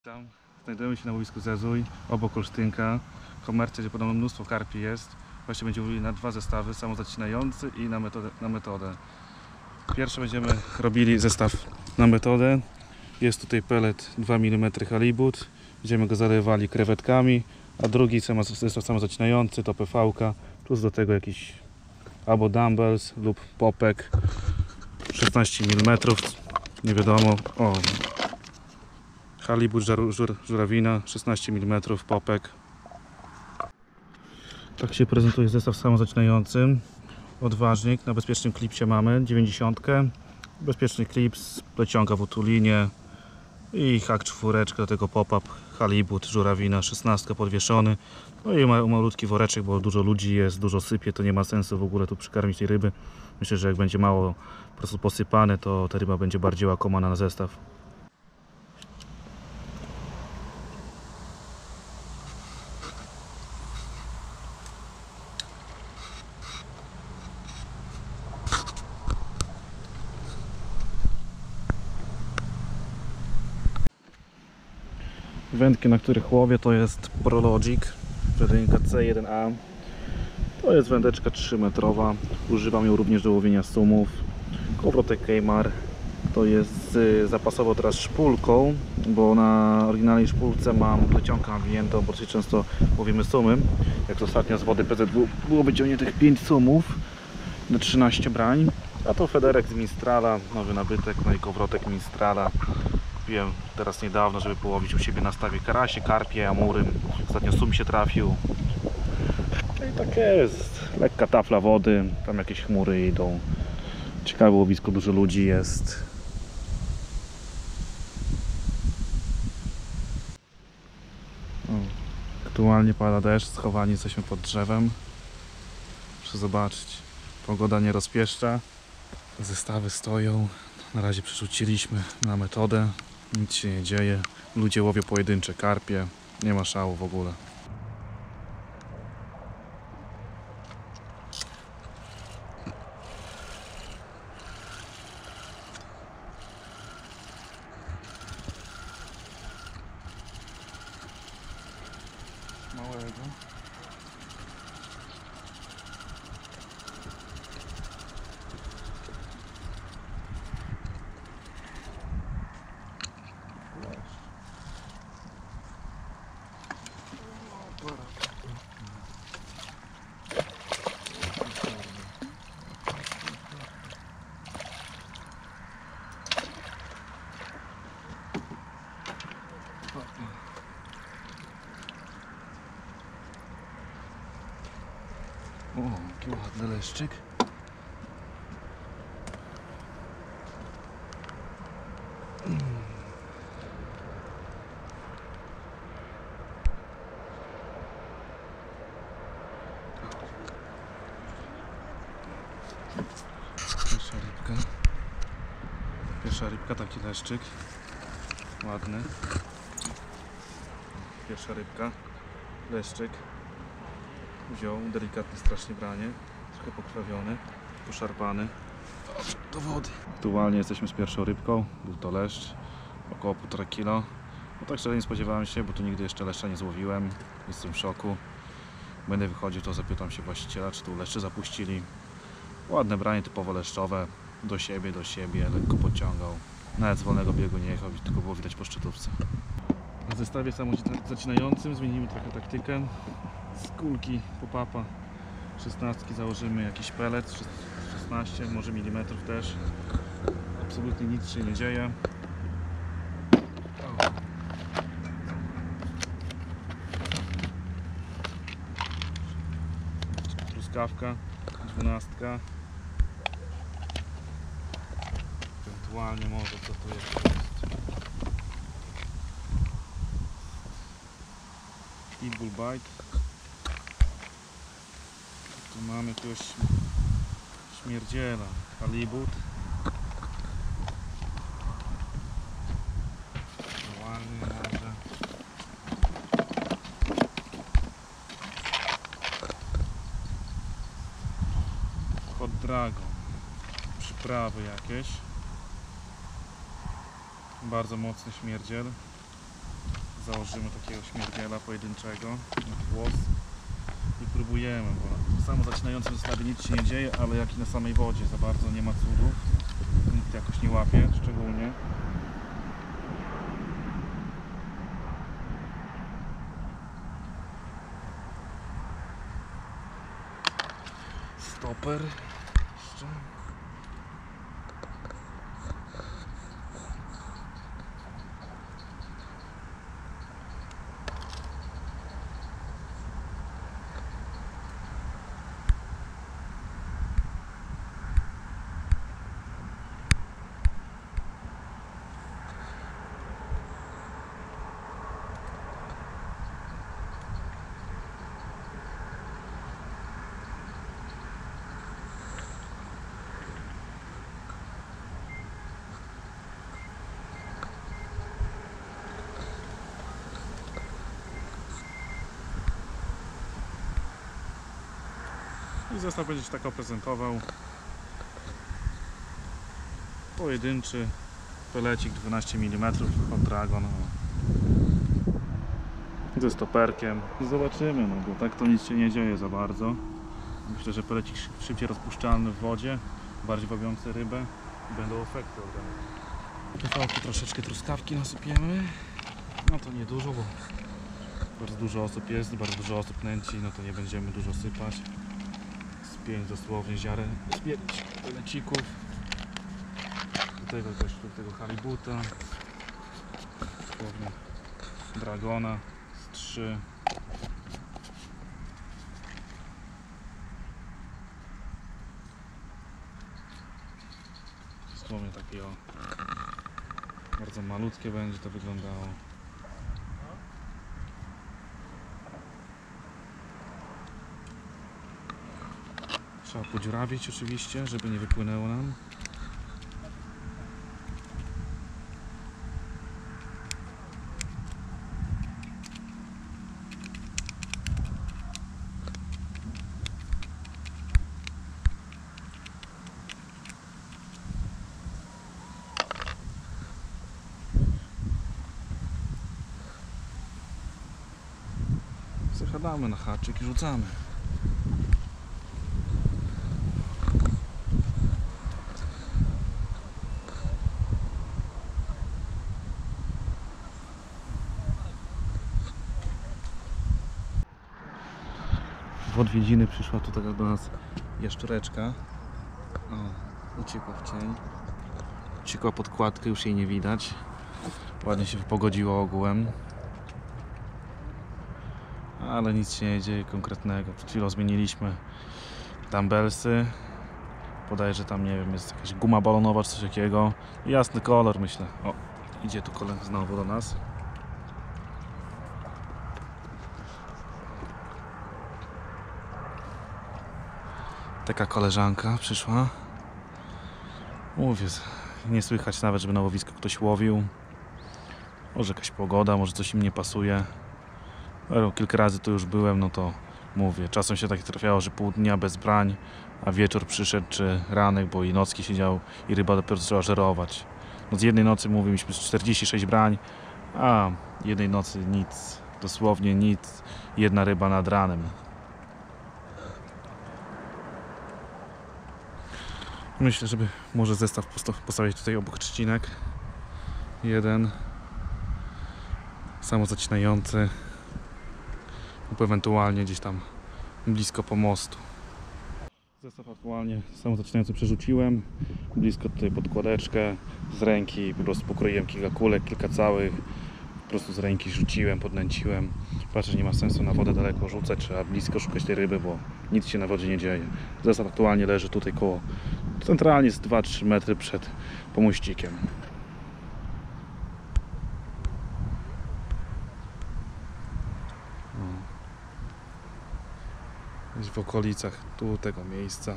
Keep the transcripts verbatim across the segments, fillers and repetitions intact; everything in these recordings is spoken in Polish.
Tam znajdujemy się na łowisku Zezuj, obok Olsztynka. Komercja, gdzie podobno mnóstwo karpi jest. Właśnie będziemy mówili na dwa zestawy, samozacinający i na metodę, na metodę. Pierwszy będziemy robili zestaw na metodę. Jest tutaj pelet dwa milimetry halibut. Będziemy go zalewali krewetkami. A drugi zestaw samozacinający to P V-ka. Plus do tego jakiś albo dumbbells lub popek. szesnaście milimetrów. Nie wiadomo. O. Halibut, żur, żur, żurawina, szesnaście milimetrów, popek. Tak się prezentuje zestaw samozacinający. Odważnik, na bezpiecznym klipsie mamy dziewięćdziesiąt. Bezpieczny klips, plecionka w utulinie i hak czwóreczka, do tego pop-up, halibut, żurawina, szesnaście podwieszony. No i ma, malutki woreczek, bo dużo ludzi jest, dużo sypie, to nie ma sensu w ogóle tu przykarmić tej ryby. Myślę, że jak będzie mało po prostu posypane, to ta ryba będzie bardziej łakomana na zestaw. Wędki, na których łowię, to jest Prologic, wędka C jeden A. To jest wędeczka trzy metrowa. Używam ją również do łowienia sumów. Kołowrotek Kejmar. To jest zapasowo teraz szpulką, bo na oryginalnej szpulce mam plecionkę nawijętą, bo dosyć często łowimy sumy. Jak ostatnio z wody P Z W było wyciągniętych pięć sumów na trzynaście brań. A to federek z Mistrala, nowy nabytek, no i kołowrotek Mistrala. Kupiłem teraz niedawno, żeby połowić u siebie na stawie karasie, karpie, amury. Ostatnio sum się trafił. No i tak jest. Lekka tafla wody, tam jakieś chmury idą. Ciekawe łowisko, dużo ludzi jest. O, aktualnie pada deszcz, schowani jesteśmy pod drzewem. Proszę zobaczyć, pogoda nie rozpieszcza. Zestawy stoją. Na razie przerzuciliśmy na metodę. Nic się nie dzieje. Ludzie łowią pojedyncze karpie. Nie ma szału w ogóle. Małego. O, jaki ładny leszczyk. Mm. Pierwsza rybka. Pierwsza rybka, taki leszczyk. Ładny. Pierwsza rybka. Leszczyk. Wziął, delikatnie strasznie branie, trochę pokrwawiony, poszarpany. Do wody. Aktualnie jesteśmy z pierwszą rybką, był to leszcz, około półtora kilo. No tak szczerze nie spodziewałem się, bo tu nigdy jeszcze leszcza nie złowiłem, jestem w szoku. Będę wychodził, to zapytam się właściciela, czy tu leszcze zapuścili. Ładne branie, typowo leszczowe, do siebie, do siebie, lekko podciągał. Nawet z wolnego biegu nie jechał, tylko było widać po szczytówce. W zestawie samozacinającym zmienimy trochę taktykę. Z kulki pop-upa szesnastki założymy jakiś pelet, szesnaście, może milimetrów też. Absolutnie nic się nie dzieje. Truskawka, dwunastka. Ewentualnie może co to jest. Pitbull Bite. Tu mamy jakiegoś śmierdziela, halibut. Ładny może. Hot Dragon. Przyprawy jakieś. Bardzo mocny śmierdziel. założymy takiego śmierdziela pojedynczego na włos i próbujemy, bo samo zaczynającym zestawie nic się nie dzieje, ale jak i na samej wodzie za bardzo nie ma cudów, nikt jakoś nie łapie szczególnie. Stoper jeszcze. I zestaw będzie się tak oprezentował. Pojedynczy pelecik dwanaście milimetrów od Dragon ze stoperkiem. Zobaczymy, no bo tak to nic się nie dzieje za bardzo. Myślę, że pelecik szybciej rozpuszczalny w wodzie, bardziej wabiący rybę i będą efekty organiczne. Tu troszeczkę truskawki nasypiemy. No to niedużo, bo bardzo dużo osób jest, bardzo dużo osób nęci, no to nie będziemy dużo sypać. Z pięć dosłownie ziaren zbierać pelecików. Do tego też do tego halibuta. Dosłownie Dragona z trzy. Dosłownie takie o, bardzo malutkie będzie to wyglądało. Trzeba podziurawić oczywiście, żeby nie wypłynęło nam. Zachadamy na haczyk i rzucamy. W odwiedziny przyszła tutaj do nas jaszczureczka. O, uciekła w cień. Uciekła podkładkę, już jej nie widać. Ładnie się pogodziło ogółem. Ale nic się nie dzieje konkretnego. Przed chwilą zmieniliśmy dumbbellsy. Podaję, że tam, nie wiem, jest jakaś guma balonowa czy coś takiego. Jasny kolor, myślę. O, idzie tu kolega znowu do nas. Taka koleżanka przyszła. Mówię, nie słychać nawet, żeby na łowisku ktoś łowił. Może jakaś pogoda, może coś im nie pasuje. Ale kilka razy tu już byłem, no to mówię. Czasem się tak trafiało, że pół dnia bez brań, a wieczór przyszedł, czy ranek, bo i nocki siedział i ryba dopiero zaczęła żerować. No z jednej nocy, mówię, mieliśmy czterdzieści sześć brań, a jednej nocy nic, dosłownie nic. Jedna ryba nad ranem. Myślę, żeby może zestaw postawić tutaj obok trzcinek. Jeden samozacinający lub ewentualnie gdzieś tam blisko pomostu. Zestaw aktualnie samozacinający przerzuciłem. Blisko tutaj podkładeczkę z ręki, po prostu pokroiłem kilka kulek, kilka całych. Po prostu z ręki rzuciłem, podnęciłem. Patrzę, że nie ma sensu na wodę daleko rzucać, trzeba blisko szukać tej ryby, bo nic się na wodzie nie dzieje. Zestaw aktualnie leży tutaj koło, centralnie jest dwa trzy metry przed pomościkiem. Gdzieś w okolicach tu tego miejsca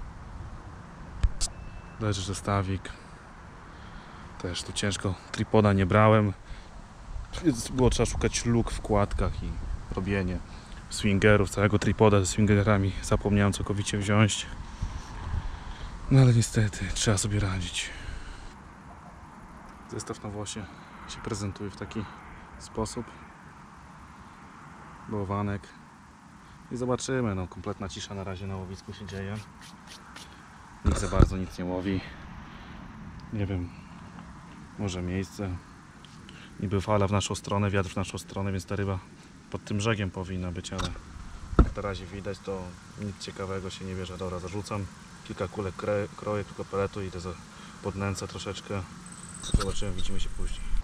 leży zestawik. Też tu ciężko, tripoda nie brałem, więc było trzeba szukać luk w kładkach i robienie swingerów, całego tripoda ze swingerami zapomniałem całkowicie wziąć. No ale niestety trzeba sobie radzić. Zestaw na Włosie się prezentuje w taki sposób. bałwanek i zobaczymy. No, kompletna cisza na razie na łowisku się dzieje. Nikt za bardzo nic nie łowi. Nie wiem, może miejsce. Niby fala w naszą stronę, wiatr w naszą stronę, więc ta ryba pod tym brzegiem powinna być, ale jak na razie widać, to nic ciekawego się nie bierze. Dobra, zarzucam kilka kulek kroję, tylko peletu, idę za podnęcę troszeczkę. Zobaczymy, widzimy się później.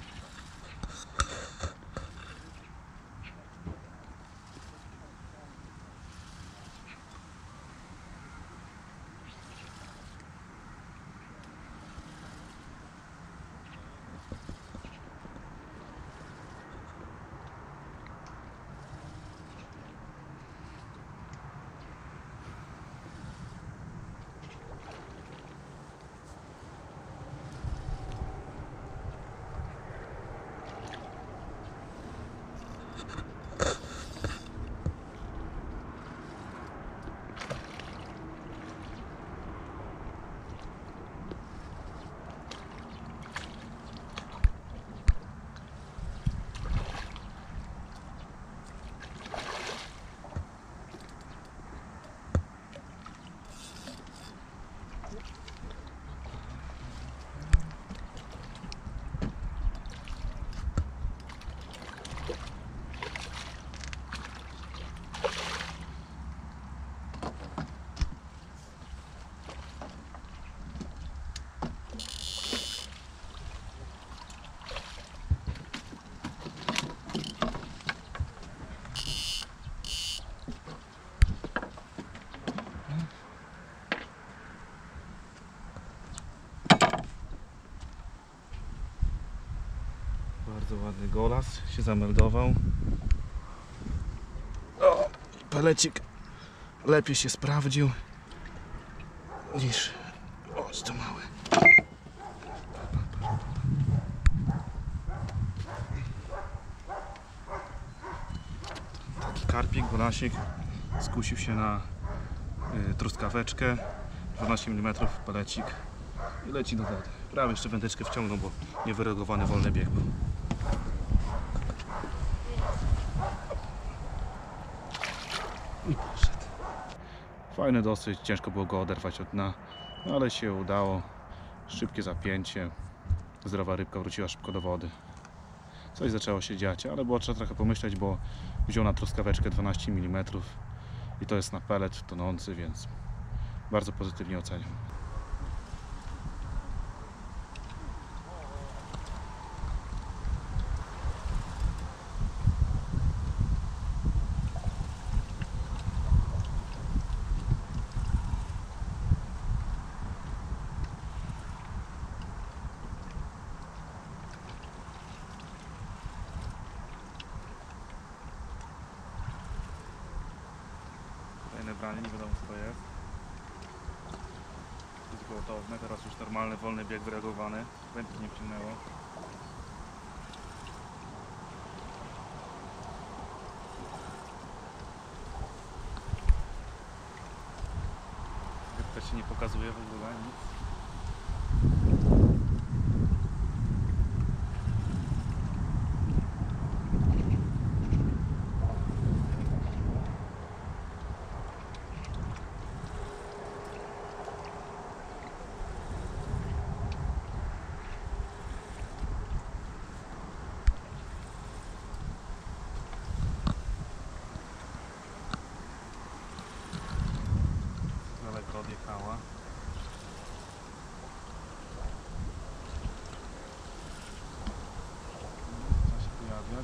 Bardzo ładny golas się zameldował. O, pelecik lepiej się sprawdził niż... O, to mały. Taki karpik, golasik skusił się na y, truskaweczkę. dwanaście milimetrów pelecik i leci do wody. Prawie jeszcze wędeczkę wciągnął, bo niewyregulowany wolny bieg był. I poszedł. Fajny dosyć, ciężko było go oderwać od dna, ale się udało. Szybkie zapięcie, zdrowa rybka wróciła szybko do wody. Coś zaczęło się dziać, ale było trzeba trochę pomyśleć, bo wziął na truskaweczkę dwanaście milimetrów i to jest na pelet tonący, więc bardzo pozytywnie oceniam. Branie, nie wiadomo co to jest. To jest gwałtowne, teraz już normalny, wolny bieg wyreagowany. Wędki nie wciągnęło. Rybka się nie pokazuje w ogóle, nic. Odjechała. Zaczyna się pojawiać.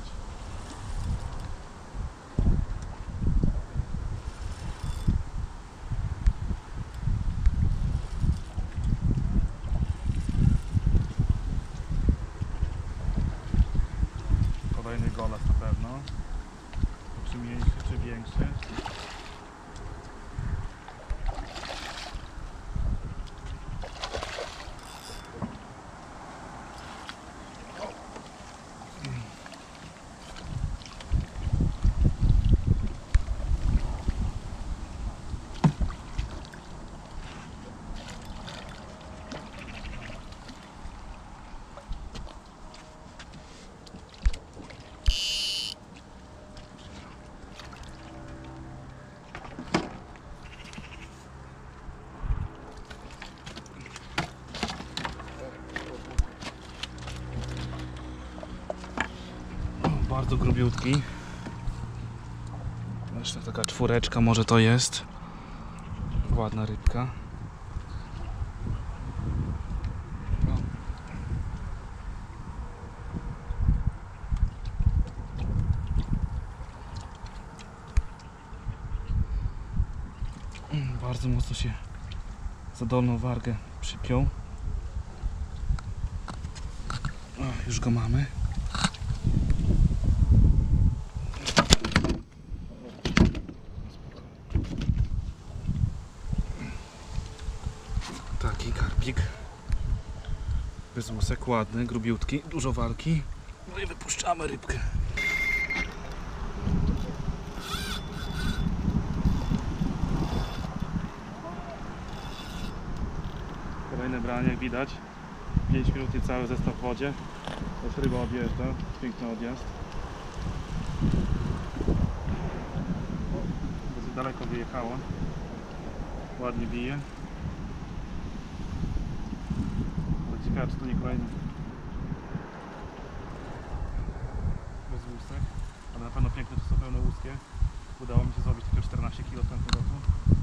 Kolejny golas na pewno. Czy mniejszy, czy większy. bardzo grubiutki. Jeszcze taka czwóreczka może to jest. Ładna rybka. No. Bardzo mocno się za dolną wargę przypiął. O, już go mamy. Taki karpik. Bez łusek, ładny, grubiutki, dużo walki. No i wypuszczamy rybkę. Kolejne branie, jak widać. pięć minut i cały zestaw w wodzie. Też ryba odjeżdża. Piękny odjazd. Dosyć daleko wyjechała. Ładnie bije. Ale ciekawe, czy to nie kolejny bez łusek. Ale na pewno piękne, to są pełne łuskie. Udało mi się zrobić tylko czternaście kilo w tamtym roku.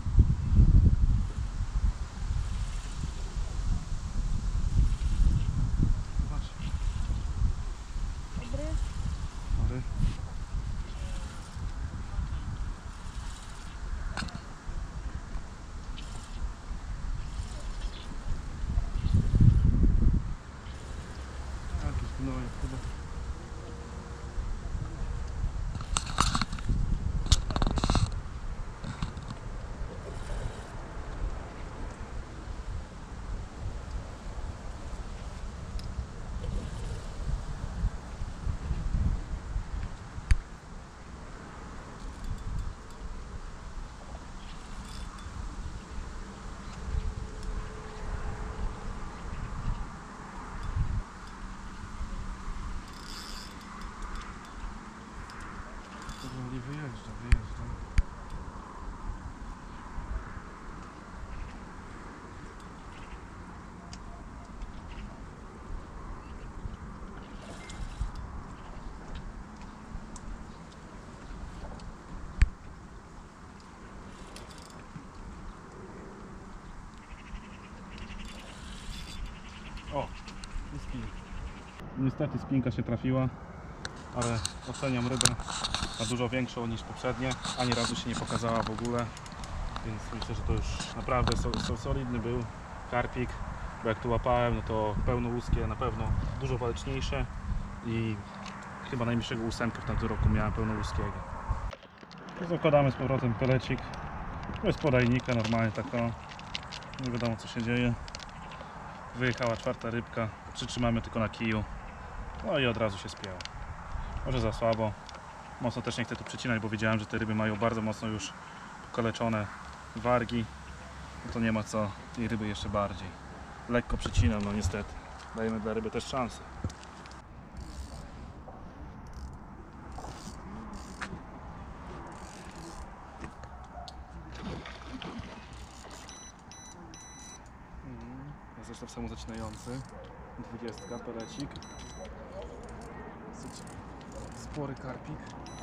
Powoli wyjeżdża, wyjeżdża. O, i spin. Niestety spinka się trafiła, ale oceniam rybę na dużo większą niż poprzednie. Ani razu się nie pokazała w ogóle, więc myślę, że to już naprawdę so, so, solidny był karpik, bo jak tu łapałem, no to pełnołuskie na pewno dużo waleczniejsze i chyba najmniejszego ósemkę w tamtym roku miałem pełnołuskiego. Zakładamy z powrotem pelecik, bez podajnika, normalnie tak o, nie wiadomo co się dzieje. Wyjechała czwarta rybka, przytrzymamy tylko na kiju, no i od razu się spięła. Może za słabo. Mocno też nie chcę tu przycinać, bo wiedziałem, że te ryby mają bardzo mocno już pokaleczone wargi. No to nie ma co, tej ryby jeszcze bardziej. Lekko przycinam, no niestety. Dajemy dla ryby też szansę. Ja zresztą samo zaczynający. Dwudziestka, pelecik. Spory karpik.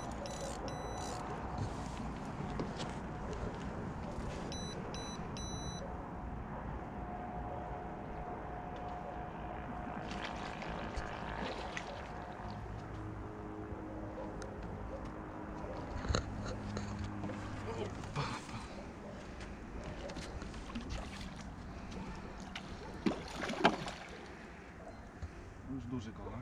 Już duży kolas.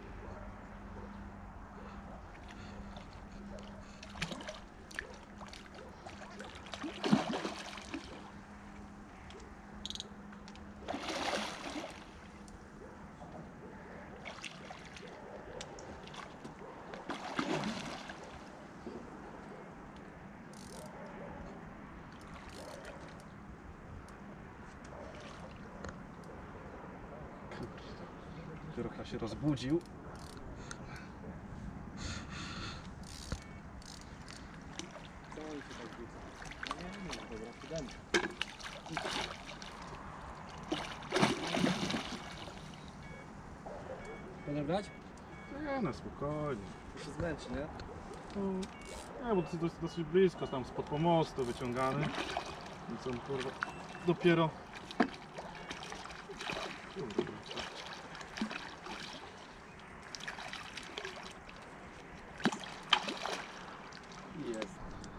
Trochę się rozbudził. Będę brać? Nie, no spokojnie. To się zmęczy, nie? Nie, bo to jest dosyć, dosyć blisko, tam spod pomostu wyciągany. I co, kurwa, dopiero... Jest.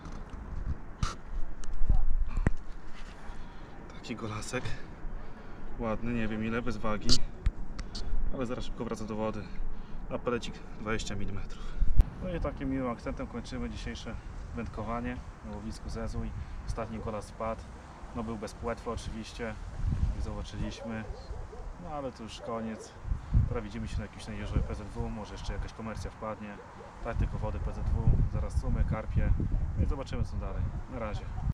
Taki golasek. Ładny, nie wiem ile, bez wagi. Ale zaraz szybko wraca do wody. A pelecik dwadzieścia milimetrów. No i takim miłym akcentem kończymy dzisiejsze wędkowanie na łowisku Zezuj. Ostatni golas spadł. No był bez płetwy oczywiście, jak zobaczyliśmy. No ale to już koniec. Teraz widzimy się na jakimś jeziorze P Z W, może jeszcze jakaś komercja wpadnie. Tak tylko wody P Z W, zaraz sumy, karpie. No i zobaczymy co dalej. Na razie.